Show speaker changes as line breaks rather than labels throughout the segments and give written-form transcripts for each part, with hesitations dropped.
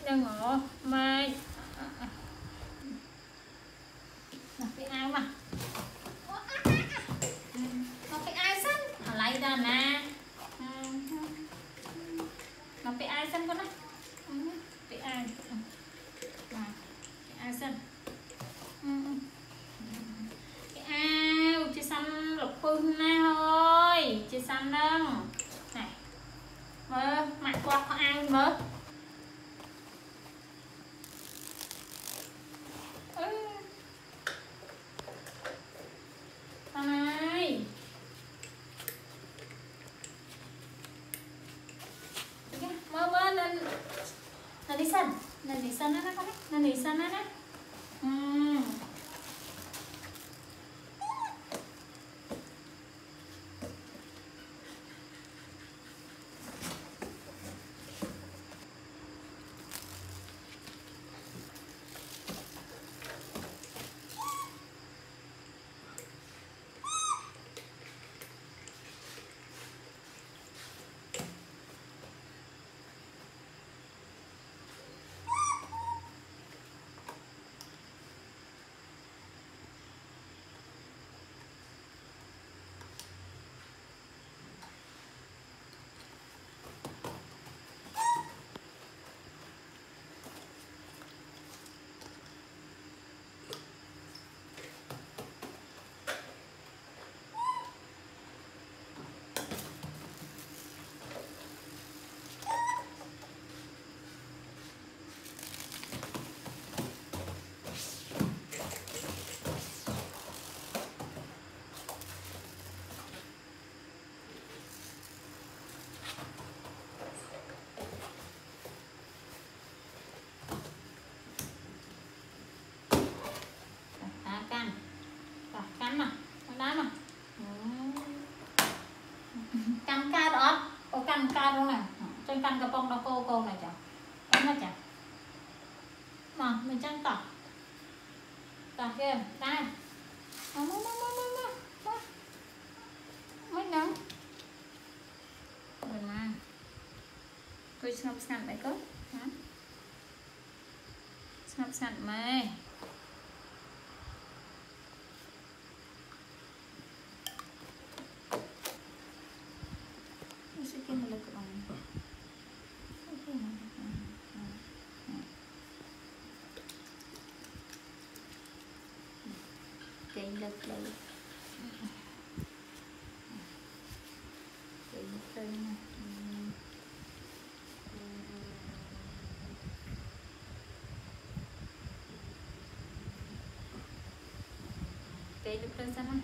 đang ngộ mai cái ai mà nó cái ai xanh lấy ra nè nó cái ai xanh con á cái ai xanh cái ao chị xanh lục phương nè thôi chị xanh nâng này mơ mặt qua có ai mơ này mơ mơ lên đi xanh nó con nó đi xanh nó cắn mà đá mà cắn ca đó có cắn ca đâu này trên cắn cái bông đó cô này chả em nó chả mà mình chăn tỏ kia đây mấy nắng rồi mà tôi snap sẵn đấy cơ snap sẵn mày lực lên cây lực lên sana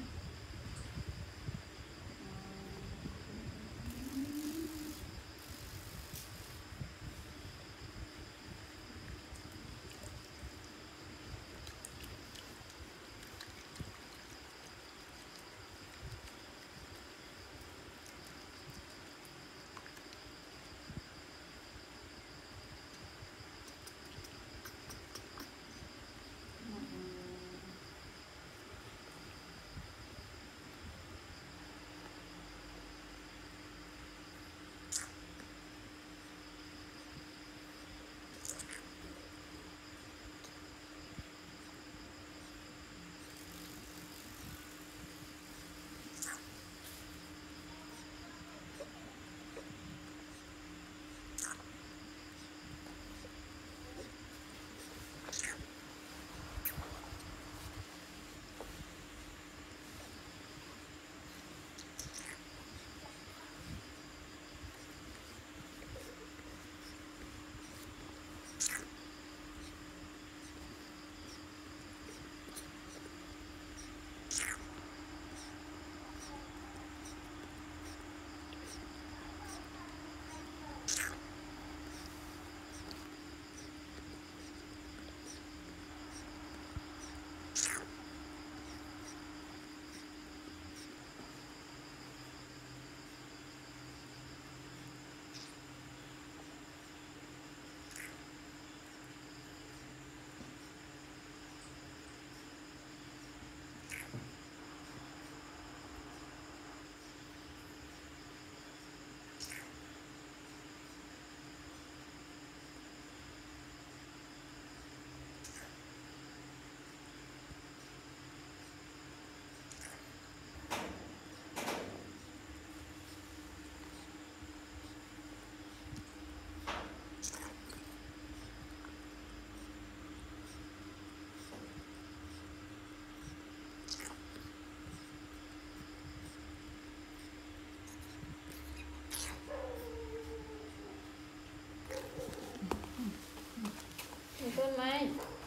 chôn mấy